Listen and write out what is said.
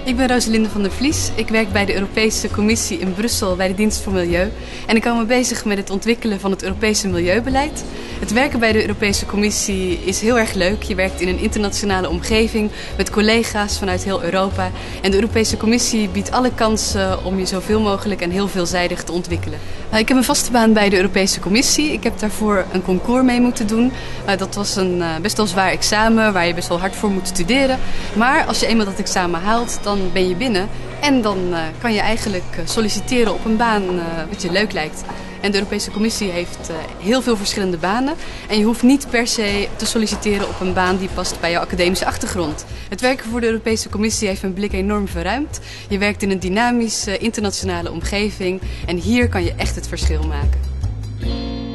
Ik ben Rosalinde van der Vlies. Ik werk bij de Europese Commissie in Brussel bij de Dienst voor Milieu. En ik hou me bezig met het ontwikkelen van het Europese milieubeleid. Het werken bij de Europese Commissie is heel erg leuk. Je werkt in een internationale omgeving met collega's vanuit heel Europa. En de Europese Commissie biedt alle kansen om je zoveel mogelijk en heel veelzijdig te ontwikkelen. Ik heb een vaste baan bij de Europese Commissie. Ik heb daarvoor een concours mee moeten doen. Dat was een best wel zwaar examen waar je best wel hard voor moet studeren. Maar als je eenmaal dat examen haalt, dan ben je binnen. En dan kan je eigenlijk solliciteren op een baan wat je leuk lijkt. En de Europese Commissie heeft heel veel verschillende banen. En je hoeft niet per se te solliciteren op een baan die past bij jouw academische achtergrond. Het werken voor de Europese Commissie heeft mijn blik enorm verruimd. Je werkt in een dynamische internationale omgeving. En hier kan je echt het verschil maken.